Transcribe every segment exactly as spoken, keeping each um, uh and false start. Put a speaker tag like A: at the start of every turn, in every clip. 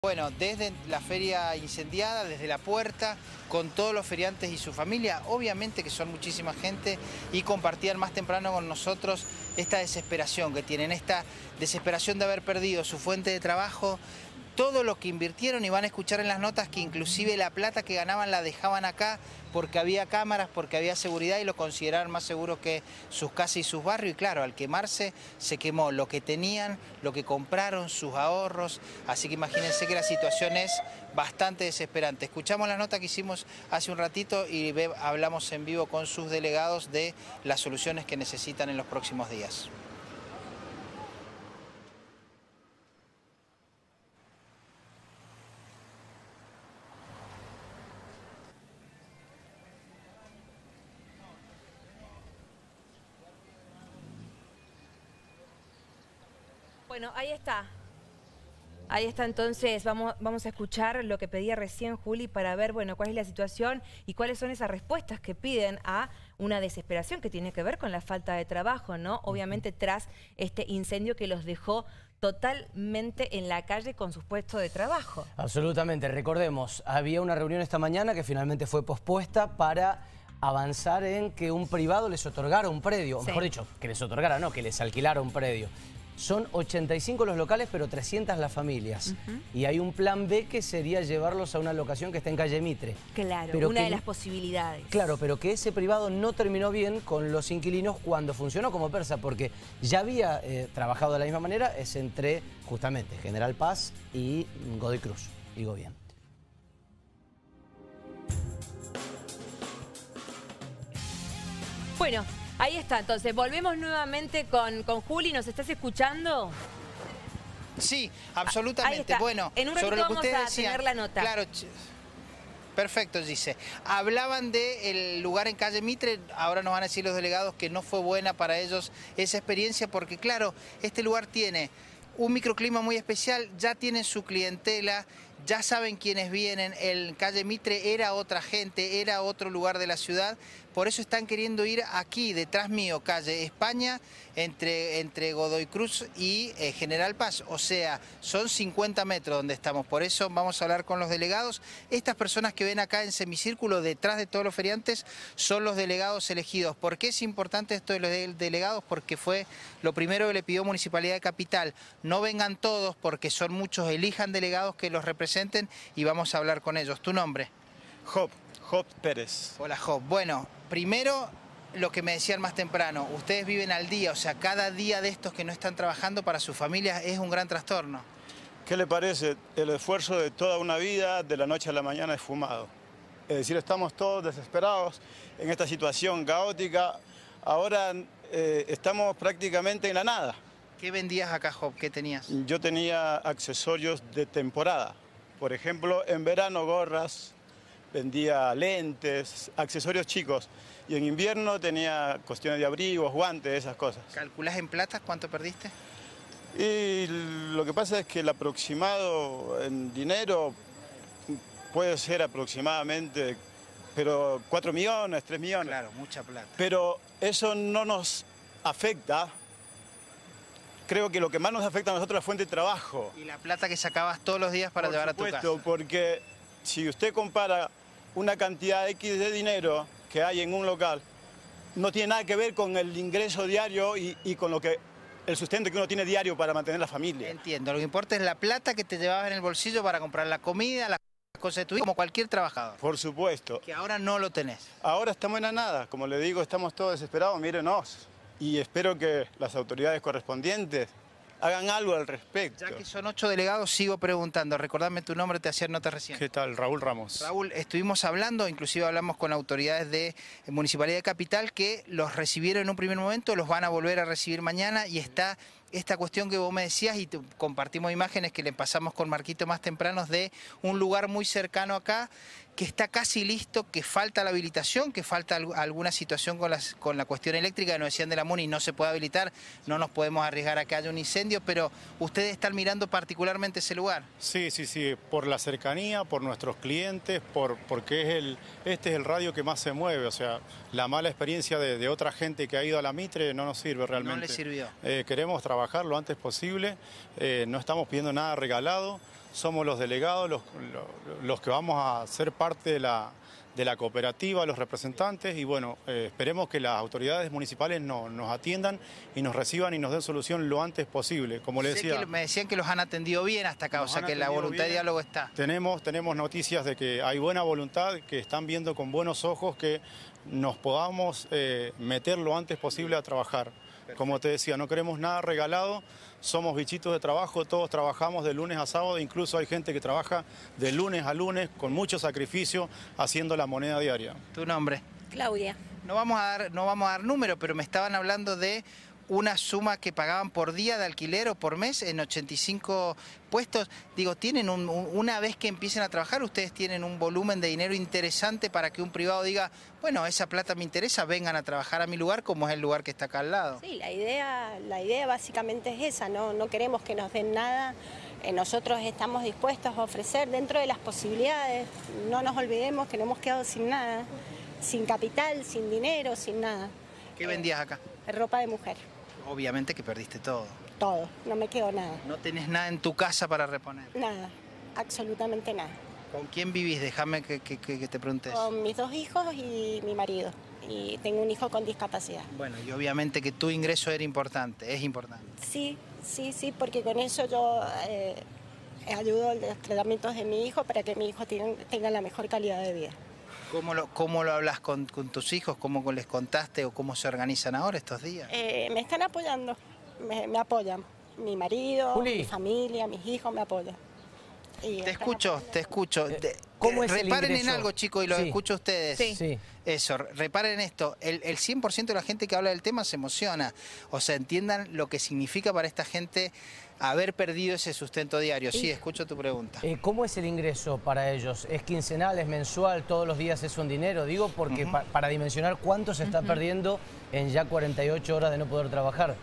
A: Bueno, desde la feria incendiada, desde la puerta, con todos los feriantes y su familia, obviamente que son muchísima gente, y compartían más temprano con nosotros esta desesperación que tienen, esta desesperación de haber perdido su fuente de trabajo, todo lo que invirtieron, y van a escuchar en las notas que inclusive la plata que ganaban la dejaban acá porque había cámaras, porque había seguridad y lo consideraban más seguro que sus casas y sus barrios. Y claro, al quemarse se quemó lo que tenían, lo que compraron, sus ahorros. Así que imagínense que la situación es bastante desesperante. Escuchamos la nota que hicimos hace un ratito y ve, hablamos en vivo con sus delegados de las soluciones que necesitan en los próximos días.
B: Bueno, ahí está. Ahí está, entonces vamos, vamos a escuchar lo que pedía recién Juli para ver, bueno, cuál es la situación y cuáles son esas respuestas que piden a una desesperación que tiene que ver con la falta de trabajo, ¿no? Obviamente tras este incendio que los dejó totalmente en la calle con sus puestos de trabajo.
C: Absolutamente. Recordemos, había una reunión esta mañana que finalmente fue pospuesta para avanzar en que un privado les otorgara un predio, o mejor dicho, que les otorgara, no, que les alquilara un predio. Son ochenta y cinco los locales, pero trescientas las familias. Uh-huh. Y hay un plan B que sería llevarlos a una locación que está en calle Mitre.
B: Claro,
C: pero
B: una
C: que,
B: de las posibilidades.
C: Claro, pero que ese privado no terminó bien con los inquilinos cuando funcionó como Persa, porque ya había eh, trabajado de la misma manera, es entre justamente General Paz y Godoy Cruz, digo bien.
B: Bueno, ahí está, entonces volvemos nuevamente con, con Juli. ¿Nos estás escuchando?
A: Sí, absolutamente. Bueno,
B: en un ratito
A: sobre lo que
B: vamos
A: ustedes
B: a
A: decían,
B: tener la nota.
A: Claro, perfecto, dice. Hablaban del lugar en calle Mitre, ahora nos van a decir los delegados que no fue buena para ellos esa experiencia, porque claro, este lugar tiene un microclima muy especial, ya tienen su clientela, ya saben quiénes vienen. El calle Mitre era otra gente, era otro lugar de la ciudad, por eso están queriendo ir aquí, detrás mío, calle España, entre, entre Godoy Cruz y eh, General Paz. O sea, son cincuenta metros donde estamos, por eso vamos a hablar con los delegados. Estas personas que ven acá en semicírculo, detrás de todos los feriantes, son los delegados elegidos. ¿Por qué es importante esto de los delegados? Porque fue lo primero que le pidió Municipalidad de Capital. No vengan todos porque son muchos, elijan delegados que los representen y vamos a hablar con ellos. ¿Tu nombre?
D: Job, Job Pérez.
A: Hola Job. Bueno, primero lo que me decían más temprano, ustedes viven al día, o sea, cada día de estos que no están trabajando para sus familias es un gran trastorno.
D: ¿Qué le parece? El esfuerzo de toda una vida de la noche a la mañana esfumado. Es decir, estamos todos desesperados en esta situación caótica. Ahora eh, estamos prácticamente en la nada.
A: ¿Qué vendías acá, Job? ¿Qué tenías?
D: Yo tenía accesorios de temporada. Por ejemplo, en verano gorras, vendía lentes, accesorios chicos. Y en invierno tenía cuestiones de abrigos, guantes, esas cosas.
A: ¿Calculás en plata cuánto perdiste?
D: Y lo que pasa es que el aproximado en dinero puede ser aproximadamente, pero cuatro millones, tres millones.
A: Claro, mucha plata.
D: Pero eso no nos afecta. Creo que lo que más nos afecta a nosotros es la fuente de trabajo.
A: Y la plata que sacabas todos los días para
D: Por
A: llevar
D: supuesto,
A: a tu casa.
D: Porque si usted compara una cantidad X de dinero que hay en un local, no tiene nada que ver con el ingreso diario y, y con lo que el sustento que uno tiene diario para mantener la familia.
A: Entiendo, lo que importa es la plata que te llevabas en el bolsillo para comprar la comida, las cosas de tu vida, como cualquier trabajador.
D: Por supuesto.
A: Que ahora no lo tenés.
D: Ahora estamos en la nada, como le digo, estamos todos desesperados, mírenos. Y espero que las autoridades correspondientes hagan algo al respecto.
A: Ya que son ocho delegados, sigo preguntando. Recordame tu nombre, te hacía nota recién.
E: ¿Qué tal? Raúl Ramos.
A: Raúl, estuvimos hablando, inclusive hablamos con autoridades de Municipalidad de Capital que los recibieron en un primer momento, los van a volver a recibir mañana y está esta cuestión que vos me decías y te, compartimos imágenes que le pasamos con Marquito más tempranos de un lugar muy cercano acá que está casi listo, que falta la habilitación, que falta al, alguna situación con, las, con la cuestión eléctrica, que nos decían de la MUNI, no se puede habilitar, no nos podemos arriesgar a que haya un incendio, pero ustedes están mirando particularmente ese lugar.
E: Sí, sí, sí, por la cercanía, por nuestros clientes, por, porque es el, este es el radio que más se mueve, o sea, la mala experiencia de, de otra gente que ha ido a la Mitre no nos sirve realmente.
A: No le sirvió.
E: Eh, queremos trabajar lo antes posible, eh, no estamos pidiendo nada regalado, somos los delegados, los, los, los que vamos a ser parte de la, de la cooperativa, los representantes, y bueno, eh, esperemos que las autoridades municipales no, nos atiendan y nos reciban y nos den solución lo antes posible. Como le
A: Sé
E: decía,
A: que me decían que los han atendido bien hasta acá, o sea que la voluntad de diálogo está.
E: Tenemos, tenemos noticias de que hay buena voluntad, que están viendo con buenos ojos que nos podamos eh, meter lo antes posible a trabajar. Perfecto. Como te decía, no queremos nada regalado, somos bichitos de trabajo, todos trabajamos de lunes a sábado, incluso hay gente que trabaja de lunes a lunes con mucho sacrificio haciendo la moneda diaria.
A: ¿Tu nombre?
F: Claudia.
A: No vamos a dar, no vamos a dar número, pero me estaban hablando de una suma que pagaban por día de alquiler o por mes en ochenta y cinco puestos. Digo, tienen un, un, una vez que empiecen a trabajar, ustedes tienen un volumen de dinero interesante para que un privado diga, bueno, esa plata me interesa, vengan a trabajar a mi lugar como es el lugar que está acá al lado.
F: Sí, la idea, la idea básicamente es esa, no, no queremos que nos den nada. Eh, nosotros estamos dispuestos a ofrecer dentro de las posibilidades. No nos olvidemos que no hemos quedado sin nada, sin capital, sin dinero, sin nada.
A: ¿Qué vendías acá?
F: Eh, ropa de mujer.
A: Obviamente que perdiste todo.
F: Todo, no me quedó nada.
A: ¿No tenés nada en tu casa para reponer?
F: Nada, absolutamente nada.
A: ¿Con quién vivís? Déjame que, que, que te preguntes.
F: Con mis dos hijos y mi marido. Y tengo un hijo con discapacidad.
A: Bueno, y obviamente que tu ingreso era importante, es importante.
F: Sí, sí, sí, porque con eso yo eh, ayudo a los tratamientos de mi hijo para que mi hijo tenga, tenga la mejor calidad de vida.
A: ¿Cómo lo, cómo lo hablas con, con tus hijos? ¿Cómo les contaste o cómo se organizan ahora estos días?
F: Eh, me están apoyando, me, me apoyan. Mi marido,
C: Juli.
F: mi familia, mis hijos me apoyan. Y
A: Te
F: están
A: escucho,
F: apoyando.
A: te escucho.
C: Eh,
A: Te-
C: ¿cómo
A: eh,
C: es el
A: reparen en
C: ingreso?
A: algo, chicos, y lo
C: Sí.
A: escucho a ustedes.
B: Sí.
C: Sí.
A: Eso, reparen esto, el, el cien por ciento de la gente que habla del tema se emociona. O sea, entiendan lo que significa para esta gente haber perdido ese sustento diario. Sí, escucho tu pregunta.
C: Eh, ¿Cómo es el ingreso para ellos? ¿Es quincenal, es mensual, todos los días es un dinero? Digo, porque
A: Ujú.
C: pa- para dimensionar cuánto se está perdiendo en ya cuarenta y ocho horas de no poder trabajar.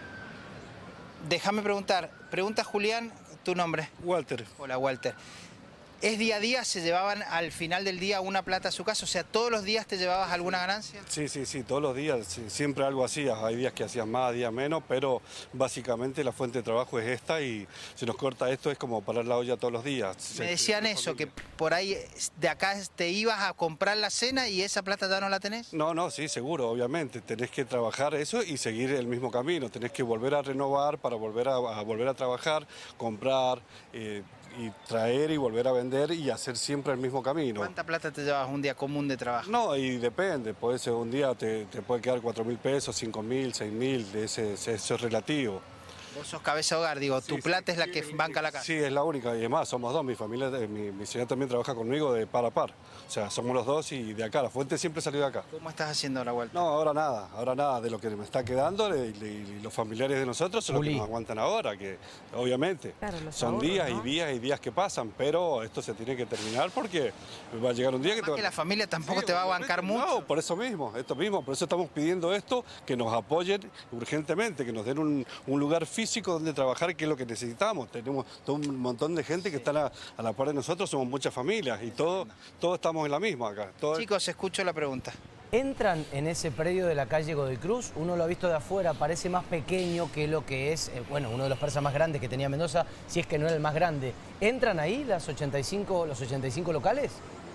A: Déjame preguntar, pregunta Julián, tu nombre.
G: Walter.
A: Hola, Walter. ¿Es día a día? ¿Se llevaban al final del día una plata a su casa? O sea, ¿todos los días te llevabas alguna ganancia?
G: Sí, sí, sí, todos los días, sí, siempre algo hacías. Hay días que hacías más, días menos, pero básicamente la fuente de trabajo es esta y si nos corta esto es como parar la olla todos los días.
A: Me
G: Se-
A: decían
G: se-
A: eso, que por ahí de acá te ibas a comprar la cena y esa plata ya no la tenés.
G: No, no, sí, seguro, obviamente. Tenés que trabajar eso y seguir el mismo camino. Tenés que volver a renovar para volver a, a volver a trabajar, comprar eh, y traer y volver a vender y hacer siempre el mismo camino.
A: ¿Cuánta plata te llevabas un día común de trabajo?
G: No, y depende, puede ser un día te, te puede quedar cuatro mil pesos, cinco mil, seis mil, ese, ese- eso es relativo.
A: Vos sos cabeza de hogar, digo, tu
G: Sí,
A: plata
G: sí,
A: es la
G: sí,
A: que banca la casa.
G: Sí, es la única, y además somos dos, mi familia, eh, mi, mi señora también trabaja conmigo de par a par. O sea, somos los dos y de acá, la fuente siempre salió de acá.
A: ¿Cómo estás haciendo ahora, Walter?
G: No, ahora nada, ahora nada, de lo que me está quedando le- le- y los familiares de nosotros son los que
C: Juli.
G: nos aguantan ahora, que obviamente
B: Claro, los
G: son
B: ahorros,
G: días
B: ¿no?
G: y días y días que pasan, pero esto se tiene que terminar porque va a llegar un día que
A: Más
G: te
A: que la familia tampoco
G: Sí,
A: te va a
G: obviamente.
A: bancar mucho.
G: No, por eso mismo, esto mismo, por eso estamos pidiendo esto, que nos apoyen urgentemente, que nos den un, un lugar físico donde trabajar, que es lo que necesitamos. Tenemos todo un montón de gente que está a la, a la par de nosotros, somos muchas familias y todos todos estamos en la misma acá. Todo-
A: Chicos, escucho la pregunta.
C: Entran en ese predio de la calle Godoy Cruz, uno lo ha visto de afuera, parece más pequeño que lo que es, eh, bueno, uno de los persas más grandes que tenía Mendoza, si es que no era el más grande. ¿Entran ahí las ochenta y cinco, los ochenta y cinco locales?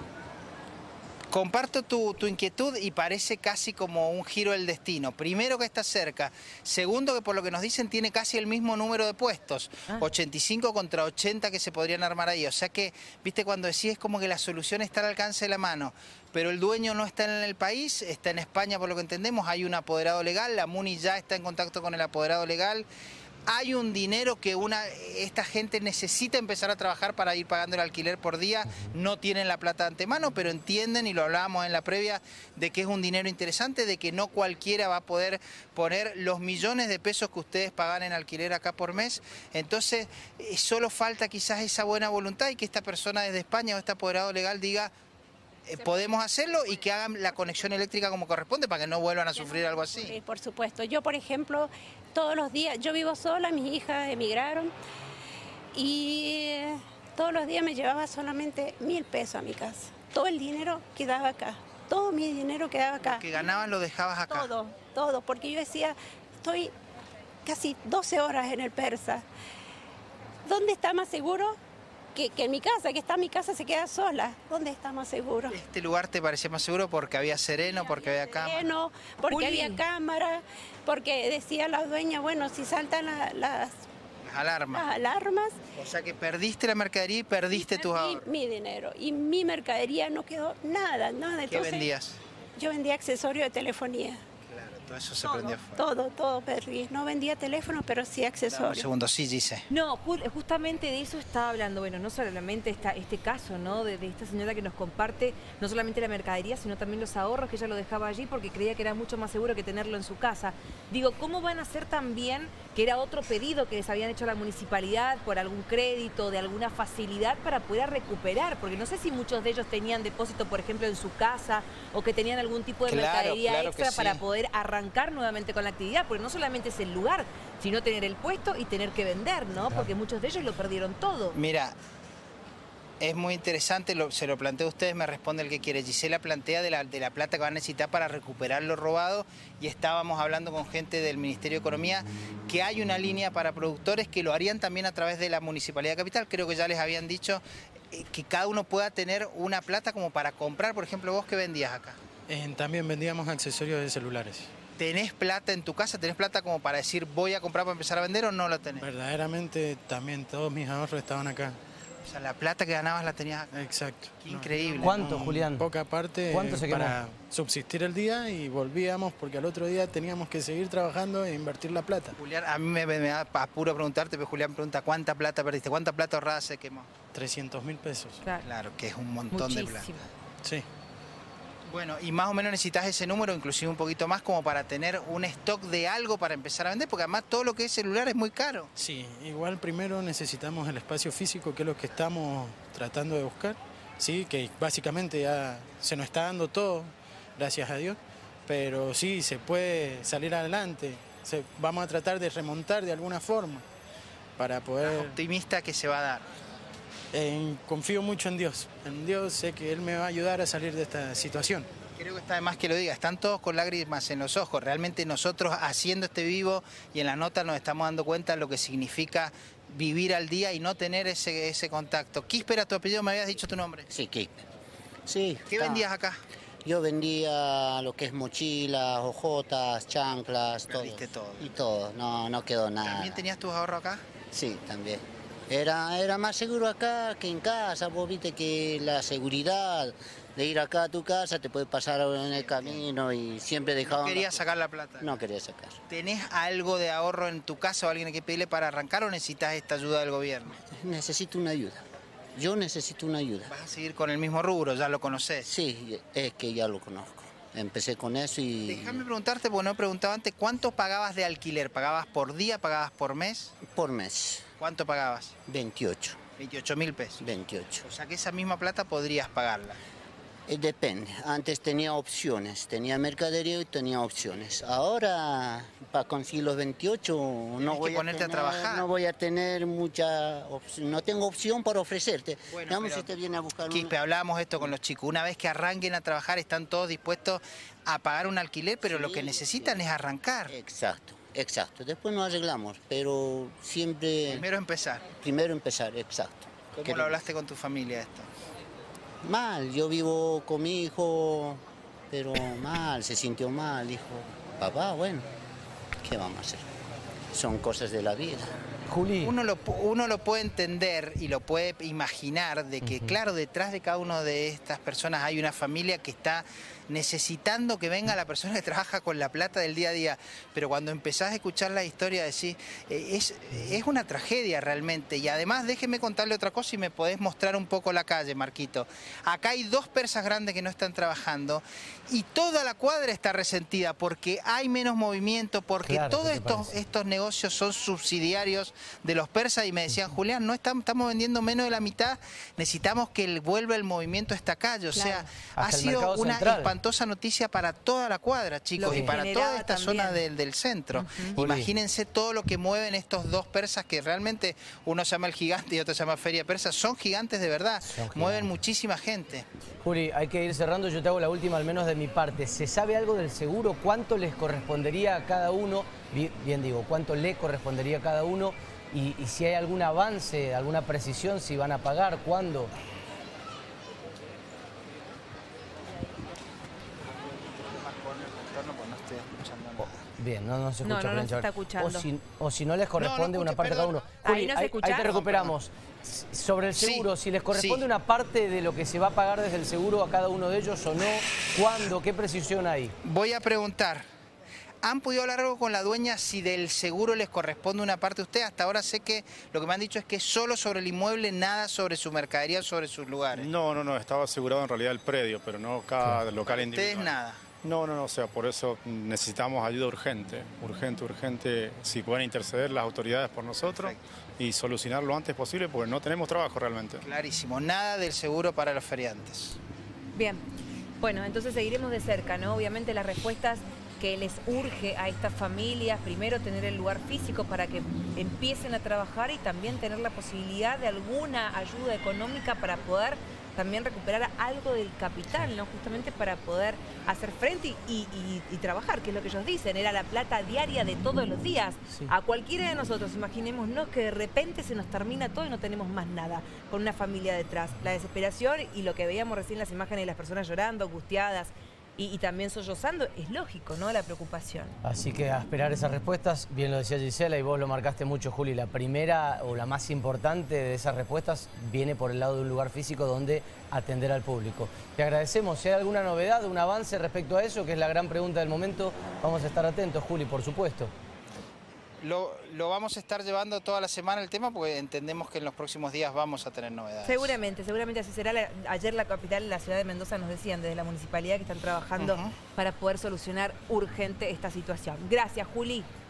A: Comparto tu, tu inquietud y parece casi como un giro del destino. Primero que está cerca. Segundo que por lo que nos dicen tiene casi el mismo número de puestos.
B: Ah.
A: ochenta y cinco contra ochenta que se podrían armar ahí. O sea que, viste, cuando decís es como que la solución está al alcance de la mano. Pero el dueño no está en el país, está en España por lo que entendemos. Hay un apoderado legal, la MUNI ya está en contacto con el apoderado legal. Hay un dinero que una, esta gente necesita empezar a trabajar para ir pagando el alquiler por día. No tienen la plata de antemano, pero entienden, y lo hablábamos en la previa, de que es un dinero interesante, de que no cualquiera va a poder poner los millones de pesos que ustedes pagan en alquiler acá por mes. Entonces, eh, solo falta quizás esa buena voluntad y que esta persona desde España o este apoderado legal diga, eh, podemos hacerlo y que hagan la conexión eléctrica como corresponde para que no vuelvan a sufrir algo así.
F: Sí, por supuesto. Yo, por ejemplo, todos los días, yo vivo sola, mis hijas emigraron y eh, todos los días me llevaba solamente mil pesos a mi casa. Todo el dinero quedaba acá, todo mi dinero quedaba acá.
A: Lo que ganaban lo dejabas acá.
F: Todo, todo, porque yo decía, estoy casi doce horas en el Persa. ¿Dónde está más seguro que, que en mi casa, que está mi casa, se queda sola. ¿Dónde está más seguro?
A: ¿Este lugar te parecía más seguro porque había sereno, porque había, había cámara?
F: Sereno, porque
B: Juli.
F: había cámara, porque decía la dueña, bueno, si saltan la, las,
A: Las alarmas.
F: las alarmas...
A: O sea que perdiste la mercadería y perdiste
F: y
A: tus
F: perdí
A: ahorros.
F: mi dinero. Y mi mercadería no quedó nada, nada.
A: ¿Qué
F: Entonces,
A: vendías?
F: yo vendía accesorios de telefonía.
A: Claro, todo eso se
F: Todo,
A: prendió fuego.
F: todo, todo perdí. No vendía teléfono, pero sí
A: Dame un
F: accesorios.
A: segundo, sí, dice.
B: No, ju- justamente de eso estaba hablando. Bueno, no solamente esta, este caso, ¿no? De, de esta señora que nos comparte no solamente la mercadería, sino también los ahorros, que ella lo dejaba allí porque creía que era mucho más seguro que tenerlo en su casa. Digo, ¿cómo van a hacer también que era otro pedido que les habían hecho a la municipalidad por algún crédito, de alguna facilidad para poder recuperar? Porque no sé si muchos de ellos tenían depósito, por ejemplo, en su casa o que tenían algún tipo de
A: Claro,
B: mercadería
A: claro
B: extra
A: que
B: para
A: sí.
B: poder arrancar nuevamente con la actividad, porque no solamente es el lugar, sino tener el puesto y tener que vender, ¿no? Porque muchos de ellos lo perdieron todo.
A: Mira, es muy interesante, lo- se lo planteo a ustedes, me responde el que quiere. Gisela plantea de la, de la plata que van a necesitar para recuperar lo robado y estábamos hablando con gente del Ministerio de Economía que hay una línea para productores que lo harían también a través de la Municipalidad de Capital. Creo que ya les habían dicho eh, que cada uno pueda tener una plata como para comprar. Por ejemplo, vos, ¿qué vendías acá?
H: Eh, también vendíamos accesorios de celulares.
A: ¿Tenés plata en tu casa? ¿Tenés plata como para decir voy a comprar para empezar a vender o no la tenés?
H: Verdaderamente también todos mis ahorros estaban acá.
A: O sea, la plata que ganabas la tenías acá.
H: Exacto.
A: Qué
H: No,
A: increíble.
C: ¿Cuánto,
H: no,
C: Julián?
H: Poca parte
C: ¿Cuánto se quemó?
H: para subsistir el día y volvíamos porque al otro día teníamos que seguir trabajando e invertir la plata.
A: Julián, a mí me, me da apuro preguntarte, pero Julián pregunta ¿cuánta plata perdiste? ¿Cuánta plata ahorrada se quemó?
H: trescientos mil pesos.
B: Claro.
A: Claro, que es un montón de plata.
B: Muchísimo.
H: Sí.
A: Bueno, y más o menos necesitas ese número, inclusive un poquito más, como para tener un stock de algo para empezar a vender, porque además todo lo que es celular es muy caro.
H: Sí, igual primero necesitamos el espacio físico, que es lo que estamos tratando de buscar. Sí, que básicamente ya se nos está dando todo, gracias a Dios. Pero sí, se puede salir adelante. Se- vamos a tratar de remontar de alguna forma para poder...
A: Optimista que se va a dar.
H: Eh, confío mucho en Dios. En Dios sé que Él me va a ayudar a salir de esta situación.
A: Creo que está de más que lo diga, están todos con lágrimas en los ojos. Realmente nosotros haciendo este vivo y en la nota nos estamos dando cuenta de lo que significa vivir al día y no tener ese, ese contacto. Quíspera, tu apellido, me habías dicho tu nombre.
I: Sí, Kik. Sí.
A: ¿Qué
I: está.
A: vendías acá?
I: Yo vendía lo que es mochilas, hojotas, chanclas, todo.
A: Perdiste todo.
I: Y todo, no, no quedó nada.
A: ¿También tenías tus ahorros acá?
I: Sí, también. Era, era más seguro acá que en casa. Vos viste que la seguridad de ir acá a tu casa te puede pasar en el camino y siempre
A: No
I: dejaban...
A: querías sacar la plata.
I: No quería sacar.
A: ¿Tenés algo de ahorro en tu casa o alguien que pedirle para arrancar o necesitas esta ayuda del gobierno?
I: Necesito una ayuda. Yo necesito una ayuda.
A: ¿Vas a seguir con el mismo rubro? ¿Ya lo conoces?
I: Sí, es que ya lo conozco. Empecé con eso y...
A: Déjame preguntarte, porque no he preguntado antes, ¿cuánto pagabas de alquiler? ¿Pagabas por día? ¿Pagabas por mes?
I: Por mes,
A: ¿Cuánto pagabas?
I: veintiocho.
A: veintiocho mil pesos.
I: veintiocho.
A: O sea que esa misma plata podrías pagarla.
I: Eh, Depende. Antes tenía opciones, tenía mercadería y tenía opciones. Ahora, para conseguir los veintiocho, no
A: que
I: voy a
A: ponerte a
I: tener,
A: trabajar.
I: no voy a tener mucha opción, no tengo opción para ofrecerte.
A: Bueno,
I: Digamos,
A: pero,
I: si te viene a buscar
A: Quispe,
I: una-
A: hablábamos esto con los chicos. Una vez que arranquen a trabajar, están todos dispuestos a pagar un alquiler, pero lo
I: Sí,
A: que necesitan es arrancar.
I: Exacto, exacto. Después nos arreglamos, pero siempre
A: Primero empezar.
I: primero empezar, exacto.
A: ¿Cómo
I: Queremos-
A: lo hablaste con tu familia esto?
I: Mal, yo vivo con mi hijo, pero mal, se sintió mal, dijo, papá, bueno, ¿qué vamos a hacer? Son cosas de la vida.
C: Juli,
A: Uno lo, pu- uno lo puede entender y lo puede imaginar de que, claro, detrás de cada una de estas personas hay una familia que está necesitando que venga la persona que trabaja con la plata del día a día. Pero cuando empezás a escuchar la historia, decís, eh, es, es una tragedia realmente. Y además, déjeme contarle otra cosa y me podés mostrar un poco la calle, Marquito. Acá hay dos persas grandes que no están trabajando y toda la cuadra está resentida porque hay menos movimiento, porque
C: Claro,
A: todos
C: ¿qué te
A: estos,
C: parece?
A: estos negocios son subsidiarios de los persas y me decían, Julián, no estamos, estamos vendiendo menos de la mitad, necesitamos que el- vuelva el movimiento a esta calle. O sea,
B: Claro.
A: ha
C: Hasta el
A: sido
C: mercado
A: una
C: central.
A: espantosa noticia para toda la cuadra, chicos,
B: Lo
A: y
B: que
A: para
B: generaba
A: toda esta
B: también.
A: zona del, del centro.
C: Juli.
A: Imagínense todo lo que mueven estos dos persas que realmente uno se llama el gigante y otro se llama Feria Persa. Son gigantes de verdad,
C: Son gigantes.
A: mueven muchísima gente.
C: Juli, hay que ir cerrando, yo te hago la última al menos de mi parte. ¿Se sabe algo del seguro? ¿Cuánto les correspondería a cada uno? Bi- Bien digo, ¿cuánto le correspondería a cada uno y, y si hay algún avance, alguna precisión, si van a pagar, cuándo. Bien, no, no se escucha.
B: No, no, no
C: bien,
B: se está escuchando.
C: O si, o si no les corresponde
A: No, no escucho,
C: una parte
A: perdón.
C: cada uno. Juli,
B: Ahí no se
C: ahí,
B: escucha.
C: ahí te recuperamos. Sobre el seguro,
A: Sí,
C: si les corresponde
A: sí.
C: una parte de lo que se va a pagar desde el seguro a cada uno de ellos o no, ¿cuándo? ¿Qué precisión hay?
A: Voy a preguntar. ¿Han podido hablar algo con la dueña si del seguro les corresponde una parte a usted? Hasta ahora sé que lo que me han dicho es que solo sobre el inmueble, nada sobre su mercadería, sobre sus lugares.
E: No, no, no, estaba asegurado en realidad el predio, pero no cada
C: Claro.
E: local
A: Ustedes
E: individual.
A: nada.
E: No, no, no, o sea, por eso necesitamos ayuda urgente, urgente, urgente, si pueden interceder las autoridades por nosotros y solucionar lo antes posible porque no tenemos trabajo realmente.
A: Clarísimo, nada del seguro para los feriantes.
B: Bien, bueno, entonces seguiremos de cerca, ¿no? Obviamente las respuestas que les urge a estas familias, primero tener el lugar físico para que empiecen a trabajar y también tener la posibilidad de alguna ayuda económica para poder también recuperar algo del capital, ¿no? Justamente para poder hacer frente y, y, y trabajar, que es lo que ellos dicen, era la plata diaria de todos los días.
C: Sí.
B: A cualquiera de nosotros, imaginémonos que de repente se nos termina todo y no tenemos más nada, con una familia detrás. La desesperación y lo que veíamos recién las imágenes de las personas llorando, angustiadas, Y, y también sollozando, es lógico, ¿no? La preocupación.
C: Así que a esperar esas respuestas, bien lo decía Gisela y vos lo marcaste mucho, Juli, la primera o la más importante de esas respuestas viene por el lado de un lugar físico donde atender al público. Te agradecemos, si hay alguna novedad, un avance respecto a eso, que es la gran pregunta del momento, vamos a estar atentos, Juli, por supuesto.
A: Lo, lo vamos a estar llevando toda la semana el tema porque entendemos que en los próximos días vamos a tener novedades.
B: Seguramente, seguramente así será. La- ayer la capital, la ciudad de Mendoza, nos decían desde la municipalidad que están trabajando
A: Ujú.
B: para poder solucionar urgente esta situación. Gracias, Juli.